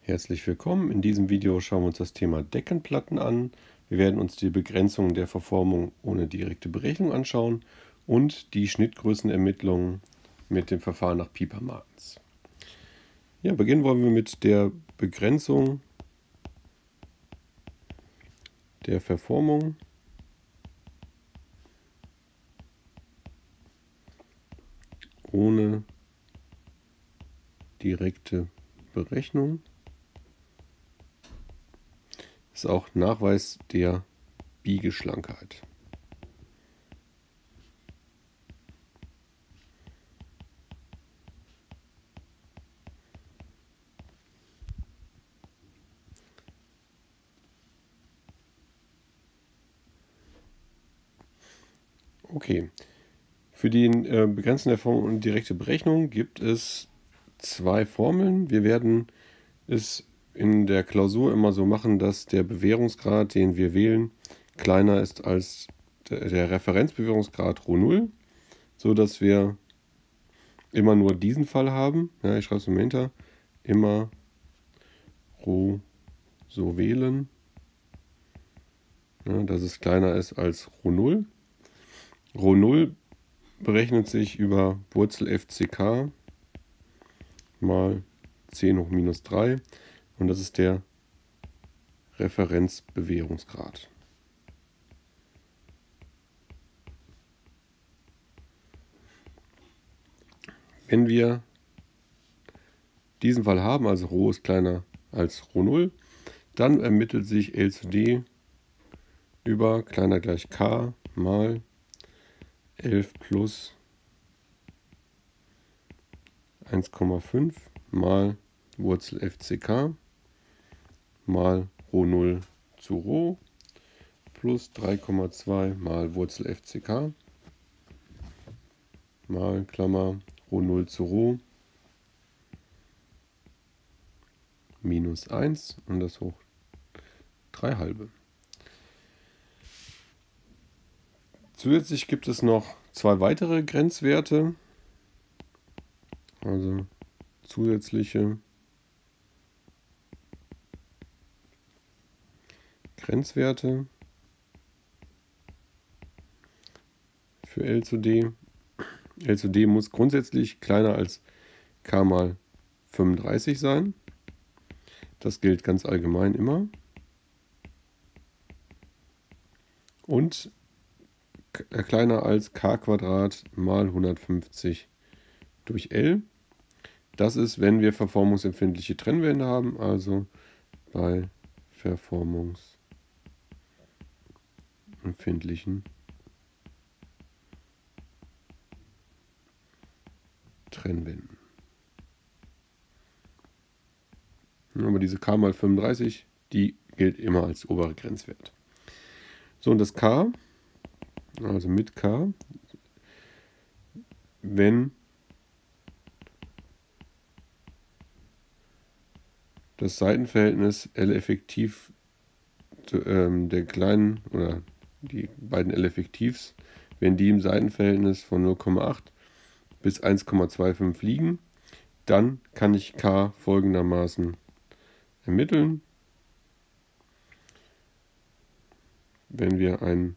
Herzlich willkommen. In diesem Video schauen wir uns das Thema Deckenplatten an. Wir werden uns die Begrenzung der Verformung ohne direkte Berechnung anschauen und die Schnittgrößenermittlung mit dem Verfahren nach Pieper-Martens. Ja, beginnen wollen wir mit der Begrenzung der Verformung ohne direkte Berechnung. Ist auch Nachweis der Biegeschlankheit. Okay, für die Begrenzung der Form und direkte Berechnung gibt es zwei Formeln. Wir werden es in der Klausur immer so machen, dass der Bewährungsgrad, den wir wählen, kleiner ist als der Referenzbewährungsgrad ρ0, so dass wir immer nur diesen Fall haben. Ja, ich schreibe es mal hinter. Immer ρ so wählen, ja, dass es kleiner ist als ρ0. ρ0 berechnet sich über Wurzel FCK mal 10 hoch minus 3 und das ist der Referenzbewährungsgrad. Wenn wir diesen Fall haben, also ρ ist kleiner als ρ0, dann ermittelt sich L zu D über kleiner gleich K mal 11 plus 1,5 mal Wurzel FCK mal ρ0 zu ρ plus 3,2 mal Wurzel FCK mal Klammer ρ0 zu ρ minus 1 und das hoch 3 halbe. Zusätzlich gibt es noch zwei weitere Grenzwerte, also zusätzliche Grenzwerte für L zu D. L zu D muss grundsätzlich kleiner als K mal 35 sein. Das gilt ganz allgemein immer. Und kleiner als K² mal 150 durch L. Das ist, wenn wir verformungsempfindliche Trennwände haben, also bei verformungsempfindlichen Trennwänden. Aber diese K mal 35, die gilt immer als oberer Grenzwert. So, und das K, also mit K, wenn das Seitenverhältnis L effektiv der kleinen oder die beiden L effektivs, wenn die im Seitenverhältnis von 0,8 bis 1,25 liegen, dann kann ich K folgendermaßen ermitteln. Wenn wir ein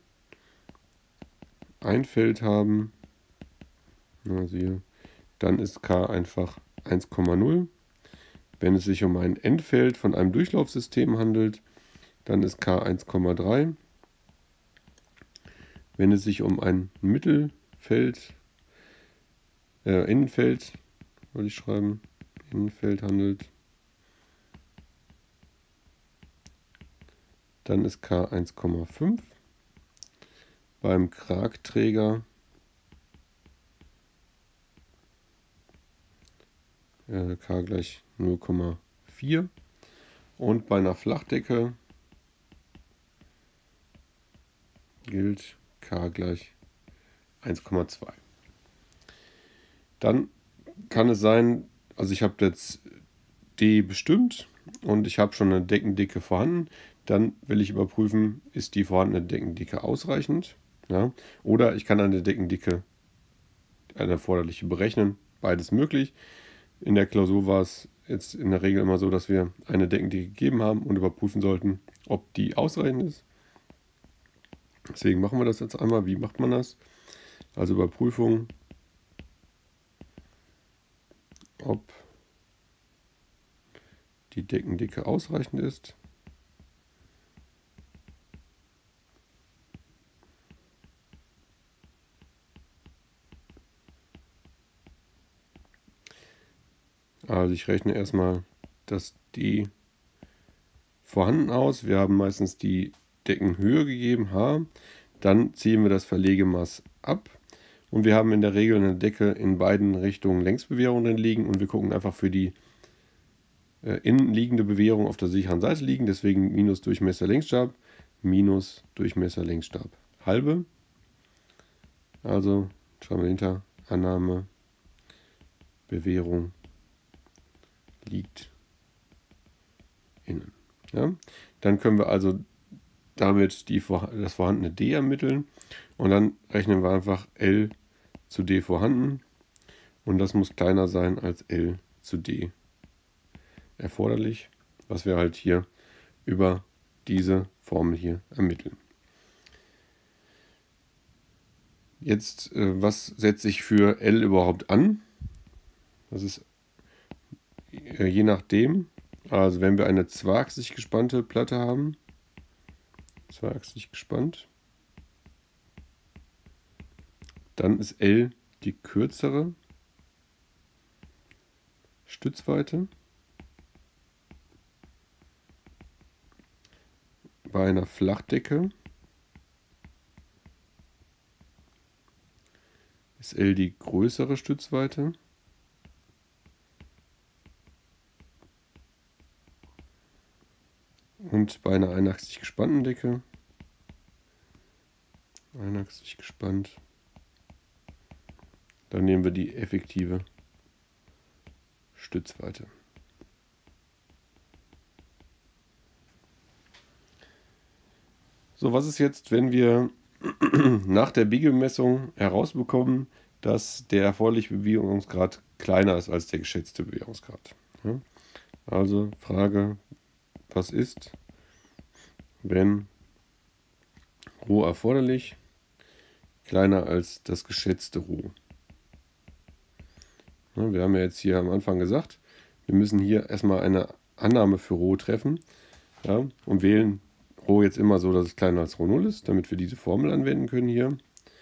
Feld haben, also hier, dann ist K einfach 1,0. Wenn es sich um ein Endfeld von einem Durchlaufsystem handelt, dann ist K 1,3. Wenn es sich um ein Mittelfeld, Innenfeld, wollte ich schreiben, Innenfeld handelt, dann ist K 1,5. Beim Kragträger K gleich 0,4 und bei einer Flachdecke gilt K gleich 1,2. Dann kann es sein, also ich habe jetzt D bestimmt und ich habe schon eine Deckendicke vorhanden, dann will ich überprüfen, ist die vorhandene Deckendicke ausreichend. Ja? Oder ich kann eine Deckendicke, eine erforderliche berechnen, beides möglich. In der Klausur war es jetzt in der Regel immer so, dass wir eine Deckendicke gegeben haben und überprüfen sollten, ob die ausreichend ist. Deswegen machen wir das jetzt einmal. Wie macht man das? Also Überprüfung, ob die Deckendicke ausreichend ist. Also ich rechne erstmal das D vorhanden aus. Wir haben meistens die Deckenhöhe gegeben, H. Dann ziehen wir das Verlegemaß ab. Und wir haben in der Regel eine Decke in beiden Richtungen Längsbewehrung drin liegen. Und wir gucken einfach für die innenliegende Bewehrung auf der sicheren Seite liegen. Deswegen minus Durchmesser Längsstab, minus Durchmesser Längsstab halbe. Also schauen wir hinter, Annahme, Bewehrung liegt innen. Ja? Dann können wir also damit das vorhandene D ermitteln und dann rechnen wir einfach L zu D vorhanden und das muss kleiner sein als L zu D erforderlich, was wir halt hier über diese Formel hier ermitteln. Jetzt, was setze ich für L überhaupt an? Das ist je nachdem, also wenn wir eine zweiachsig gespannte Platte haben, zweiachsig gespannt, dann ist L die kürzere Stützweite. Bei einer Flachdecke ist L die größere Stützweite. Und bei einer einachsig gespannten Decke, einachsig gespannt, dann nehmen wir die effektive Stützweite. So, was ist jetzt, wenn wir nach der Biegemessung herausbekommen, dass der erforderliche Bewegungsgrad kleiner ist als der geschätzte Bewegungsgrad? Ja? Also Frage, was ist, wenn Rho erforderlich kleiner als das geschätzte Rho? Ja, wir haben ja jetzt hier am Anfang gesagt, wir müssen hier erstmal eine Annahme für Rho treffen, ja, und wählen Rho jetzt immer so, dass es kleiner als Rho 0 ist, damit wir diese Formel anwenden können hier.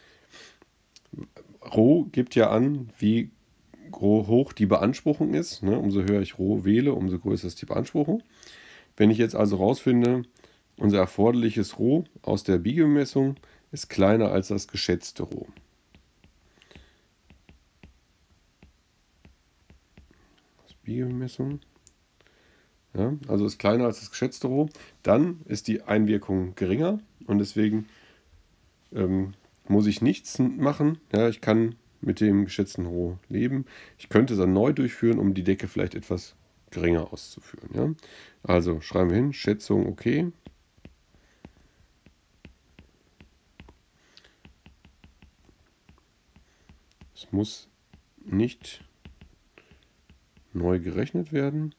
Rho gibt ja an, wie hoch die Beanspruchung ist. Ne? Umso höher ich Rho wähle, umso größer ist die Beanspruchung. Wenn ich jetzt also rausfinde, unser erforderliches Rho aus der Biegemessung ist kleiner als das geschätzte Rho. Biegemessung. Ja, also ist kleiner als das geschätzte Rho. Dann ist die Einwirkung geringer und deswegen muss ich nichts machen. Ja, ich kann mit dem geschätzten Rho leben. Ich könnte es dann neu durchführen, um die Decke vielleicht etwas geringer auszuführen. Ja? Also schreiben wir hin, Schätzung okay. Es muss nicht neu gerechnet werden.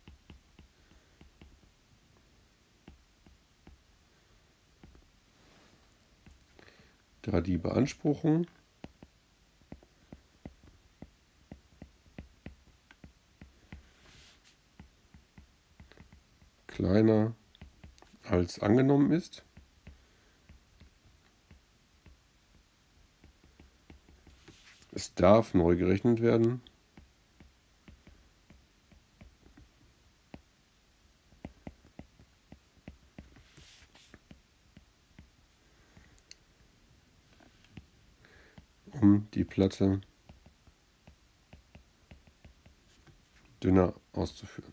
Da die Beanspruchung kleiner als angenommen ist. Es darf neu gerechnet werden. Um die Platte dünner auszuführen.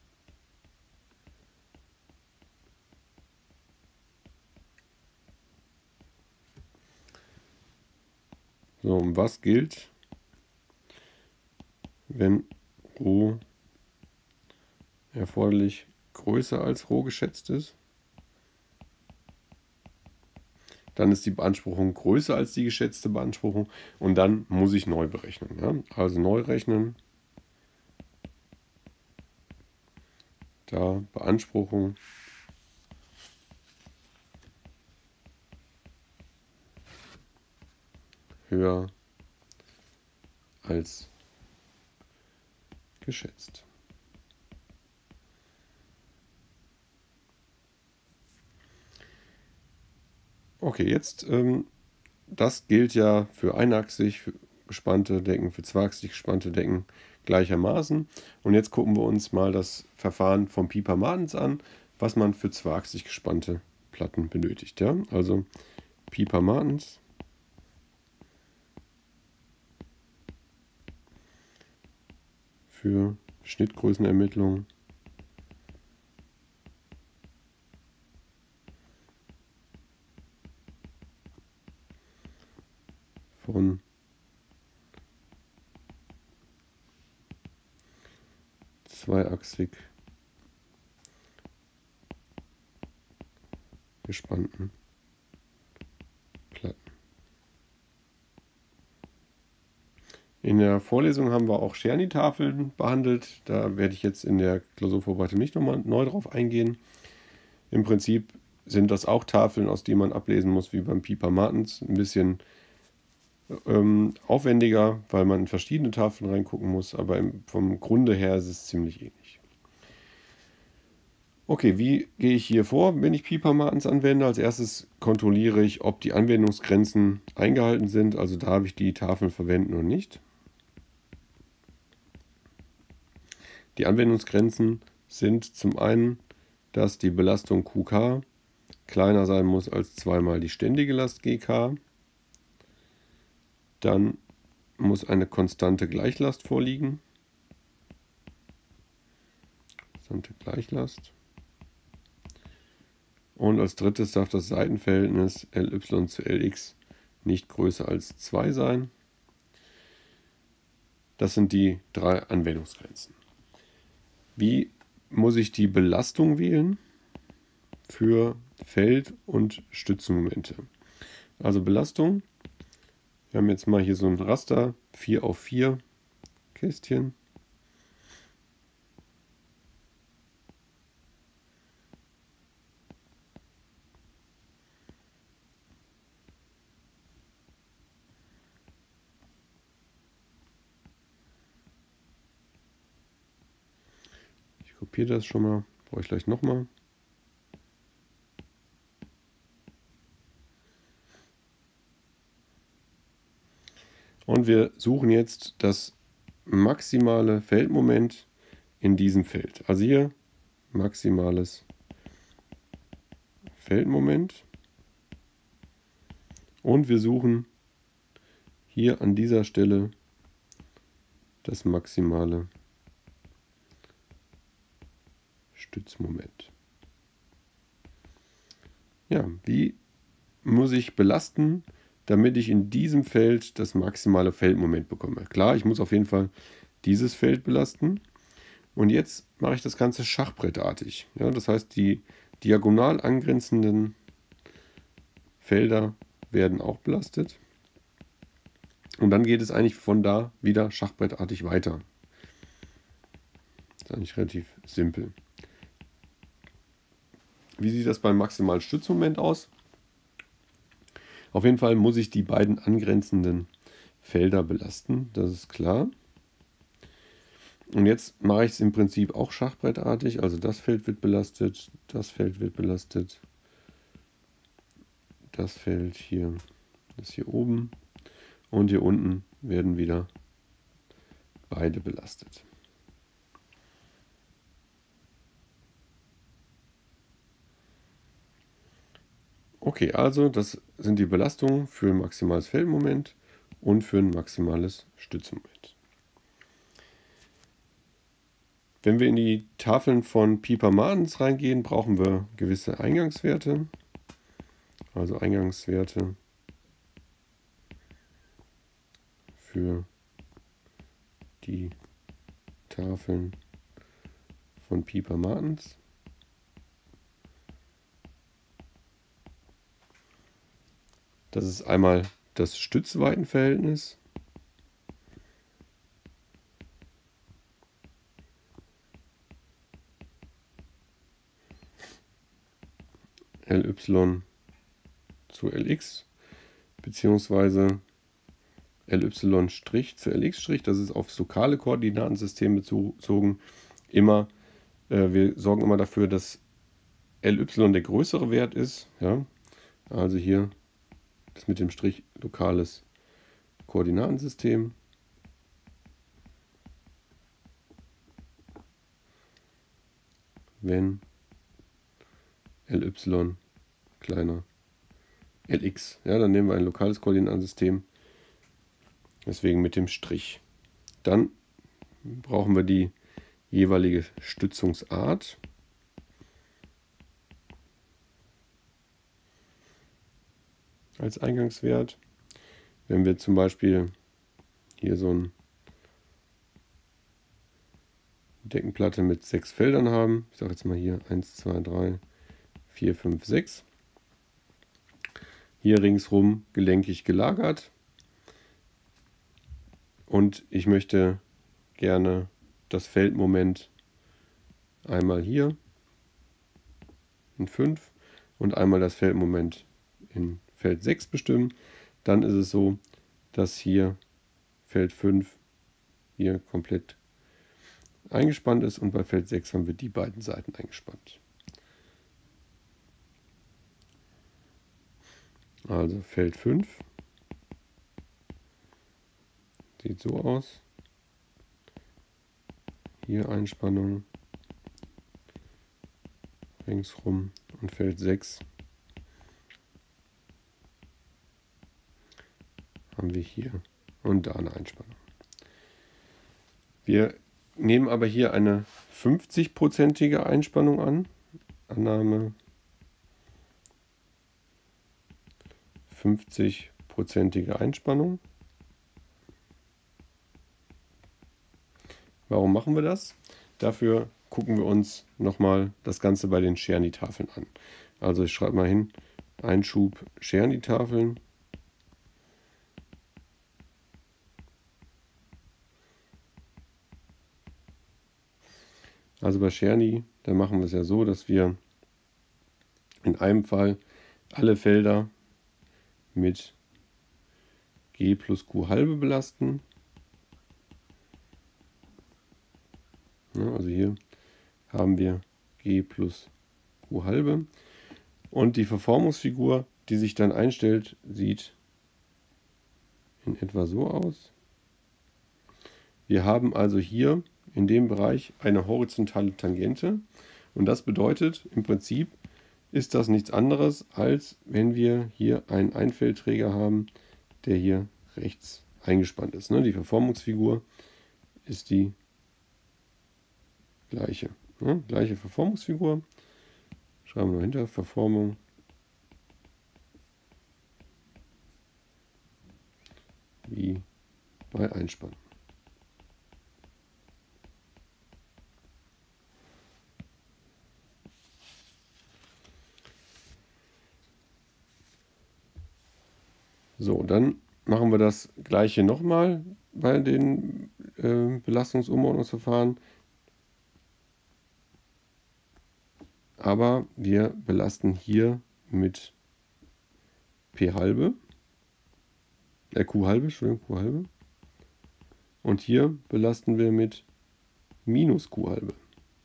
So, und was gilt, wenn Rho erforderlich größer als Rho geschätzt ist? Dann ist die Beanspruchung größer als die geschätzte Beanspruchung und dann muss ich neu berechnen. Ja? Also neu rechnen. da Beanspruchung höher als geschätzt. Okay, jetzt, das gilt ja für einachsig gespannte Decken, für zweiachsig gespannte Decken gleichermaßen. Und jetzt gucken wir uns mal das Verfahren vom Piper Martens an, was man für zweiachsig gespannte Platten benötigt. Ja? Also Piper Martens für Schnittgrößenermittlung von zweiachsig gespannten Platten. In der Vorlesung haben wir auch Czerny-Tafeln behandelt. Da werde ich jetzt in der Klausurvorbereitung nicht nochmal neu drauf eingehen. Im Prinzip sind das auch Tafeln, aus denen man ablesen muss, wie beim Piper Martens. Ein bisschen aufwendiger, weil man in verschiedene Tafeln reingucken muss, aber vom Grunde her ist es ziemlich ähnlich. Okay, wie gehe ich hier vor, wenn ich Piper Martens anwende? Als erstes kontrolliere ich, ob die Anwendungsgrenzen eingehalten sind. Also darf ich die Tafeln verwenden oder nicht. Die Anwendungsgrenzen sind zum einen, dass die Belastung QK kleiner sein muss als 2 mal die ständige Last GK. Dann muss eine konstante Gleichlast vorliegen. Konstante Gleichlast. Und als drittes darf das Seitenverhältnis Ly zu Lx nicht größer als 2 sein. Das sind die 3 Anwendungsgrenzen. Wie muss ich die Belastung wählen für Feld- und Stützenmomente? Also Belastung. Wir haben jetzt mal hier so ein Raster, 4x4 Kästchen. Ich kopiere das schon mal, brauche ich gleich nochmal. Und wir suchen jetzt das maximale Feldmoment in diesem Feld. Also hier maximales Feldmoment. Und wir suchen hier an dieser Stelle das maximale Stützmoment. Ja, wie muss ich belasten, damit ich in diesem Feld das maximale Feldmoment bekomme? Klar, ich muss auf jeden Fall dieses Feld belasten. Und jetzt mache ich das Ganze schachbrettartig. Ja, das heißt, die diagonal angrenzenden Felder werden auch belastet. Und dann geht es eigentlich von da wieder schachbrettartig weiter. Das ist eigentlich relativ simpel. Wie sieht das beim maximalen Stützmoment aus? Auf jeden Fall muss ich die beiden angrenzenden Felder belasten, das ist klar. Und jetzt mache ich es im Prinzip auch schachbrettartig. Also das Feld wird belastet, das Feld wird belastet, das Feld hier, das hier oben und hier unten werden wieder beide belastet. Okay, also das sind die Belastungen für ein maximales Feldmoment und für ein maximales Stützmoment. Wenn wir in die Tafeln von Piper Martens reingehen, brauchen wir gewisse Eingangswerte. Also Eingangswerte für die Tafeln von Piper Martens. Das ist einmal das Stützweitenverhältnis. ly zu lx, beziehungsweise ly' zu lx', das ist aufs lokale Koordinatensystem bezogen, immer, wir sorgen immer dafür, dass ly der größere Wert ist. Ja? Also hier das mit dem Strich lokales Koordinatensystem. Wenn ly kleiner lx, ja, dann nehmen wir ein lokales Koordinatensystem, deswegen mit dem Strich. Dann brauchen wir die jeweilige Stützungsart. Als Eingangswert. Wenn wir zum Beispiel hier so eine Deckenplatte mit 6 Feldern haben, ich sage jetzt mal hier 1, 2, 3, 4, 5, 6, hier ringsrum gelenkig gelagert und ich möchte gerne das Feldmoment einmal hier in 5 und einmal das Feldmoment in Feld 6 bestimmen, dann ist es so, dass hier Feld 5 hier komplett eingespannt ist und bei Feld 6 haben wir die beiden Seiten eingespannt. Also Feld 5 sieht so aus. Hier Einspannung ringsrum und Feld 6 haben wir hier und da eine Einspannung. Wir nehmen aber hier eine 50-prozentige Einspannung an. Annahme 50-prozentige Einspannung. Warum machen wir das? Dafür gucken wir uns nochmal das Ganze bei den Czerny-Tafeln an. Also ich schreibe mal hin, Einschub Czerny-Tafeln. Also bei Czerny, da machen wir es ja so, dass wir in einem Fall alle Felder mit G plus Q halbe belasten. Ja, also hier haben wir G plus Q halbe. Und die Verformungsfigur, die sich dann einstellt, sieht in etwa so aus. Wir haben also hier in dem Bereich eine horizontale Tangente. Und das bedeutet, im Prinzip ist das nichts anderes, als wenn wir hier einen Einfeldträger haben, der hier rechts eingespannt ist. Die Verformungsfigur ist die gleiche. Gleiche Verformungsfigur. Schreiben wir hinter Verformung. Wie bei Einspannung. So, dann machen wir das gleiche nochmal bei den Belastungsumordnungsverfahren. Aber wir belasten hier mit P halbe, Q halbe, Entschuldigung, Q halbe. Und hier belasten wir mit minus Q halbe.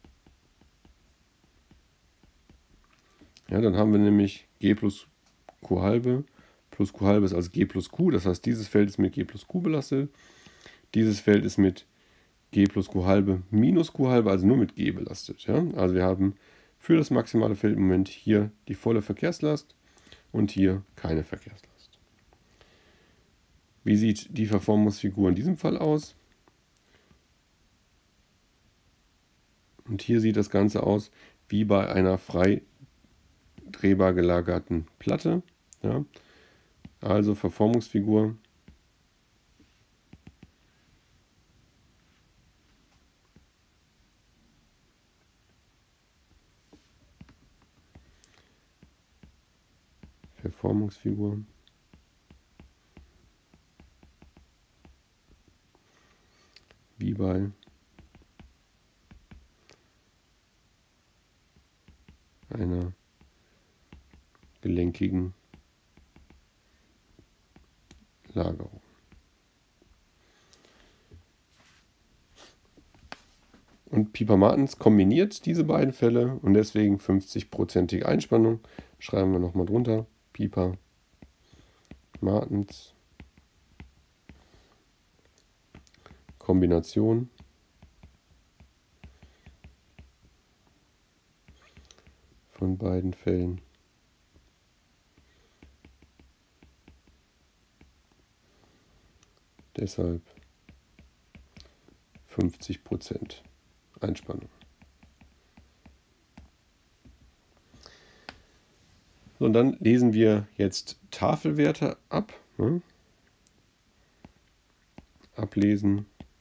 Ja, dann haben wir nämlich G plus Q halbe ist also G plus Q. Das heißt, dieses Feld ist mit G plus Q belastet. Dieses Feld ist mit G plus Q halbe minus Q halbe, also nur mit G belastet. Ja? Also wir haben für das maximale Feldmoment hier die volle Verkehrslast und hier keine Verkehrslast. Wie sieht die Verformungsfigur in diesem Fall aus? Und hier sieht das Ganze aus wie bei einer frei drehbar gelagerten Platte. Ja? Also Verformungsfigur. Verformungsfigur. Wie bei einer gelenkigen Lagerung. Und Piper Martens kombiniert diese beiden Fälle und deswegen 50%ige Einspannung. Schreiben wir nochmal drunter. Piper Martens Kombination von beiden Fällen. Deshalb 50% Einspannung. So, und dann lesen wir jetzt Tafelwerte ab. Ne? Ablesen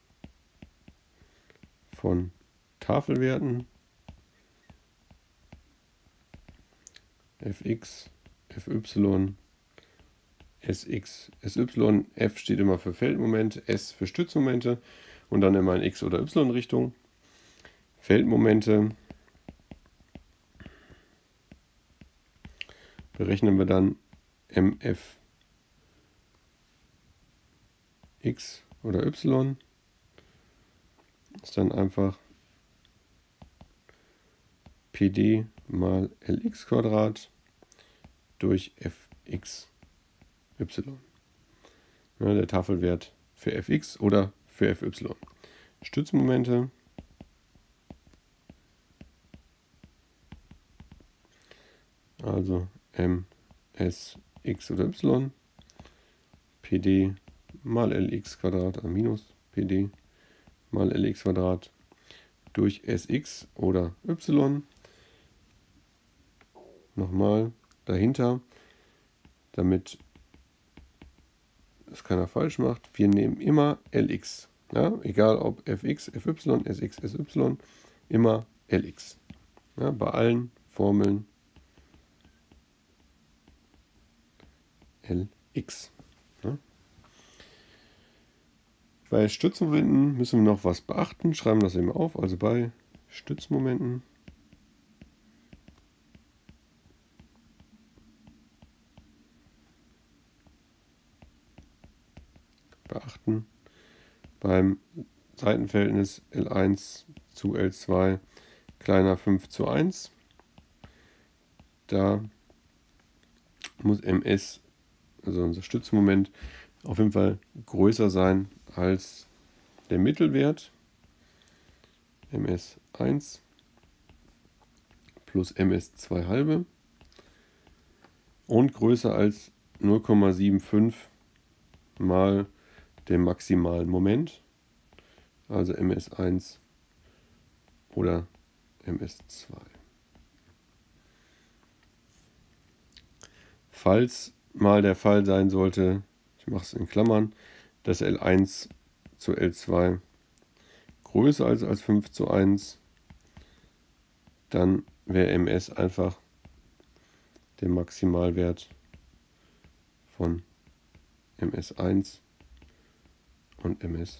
von Tafelwerten. Fx, Fy, Sx, Sy. F steht immer für Feldmomente, S für Stützmomente und dann immer in X- oder Y-Richtung. Feldmomente berechnen wir dann Mf x oder y. Ist dann einfach PD mal Lx Quadrat durch Fx y. Ja, der Tafelwert für Fx oder für Fy. Stützmomente also Ms x oder y, PD mal Lx Quadrat, minus PD mal Lx Quadrat durch Sx oder y. Nochmal dahinter, damit es keiner falsch macht. Wir nehmen immer Lx. Ja, egal ob Fx, Fy, Sx, Sy, immer Lx. Ja, bei allen Formeln Lx. Ja. Bei Stützmomenten müssen wir noch was beachten. Schreiben das eben auf. Also bei Stützmomenten beachten. Beim Seitenverhältnis L1 zu L2 kleiner 5:1. Da muss Ms, also unser Stützmoment, auf jeden Fall größer sein als der Mittelwert. Ms1 plus Ms2 halbe und größer als 0,75 mal dem maximalen Moment, also Ms1 oder Ms2. Falls mal der Fall sein sollte, ich mache es in Klammern, dass L1 zu L2 größer als 5:1, dann wäre Ms einfach der Maximalwert von Ms1 und Ms2.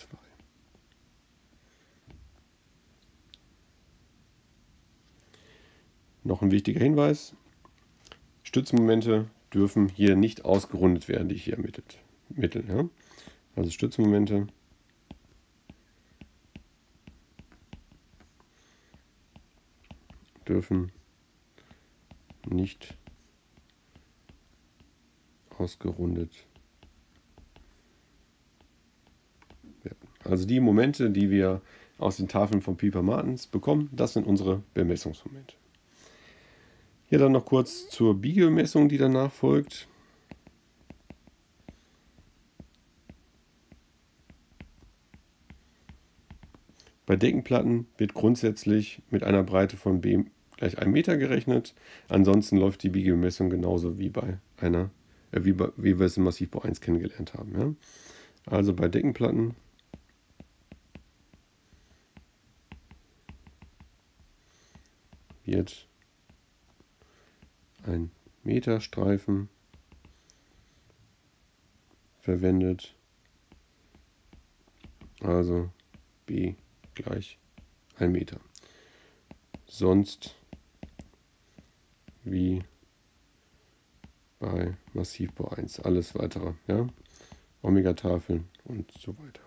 Noch ein wichtiger Hinweis: Stützmomente dürfen hier nicht ausgerundet werden, die ich hier ermittle. Ja? Also Stützmomente dürfen nicht ausgerundet werden. Also die Momente, die wir aus den Tafeln von Piper Martens bekommen, das sind unsere Bemessungsmomente. Hier dann noch kurz zur Biegemessung, die danach folgt. Bei Deckenplatten wird grundsätzlich mit einer Breite von B gleich 1 Meter gerechnet. Ansonsten läuft die Biegemessung genauso wie bei wie wir es im Massivbau 1 kennengelernt haben. Ja? Also bei Deckenplatten wird ein Meterstreifen verwendet. Also B gleich 1 Meter. Sonst wie bei Massivbau 1. Alles weitere, ja, Omega-Tafeln und so weiter.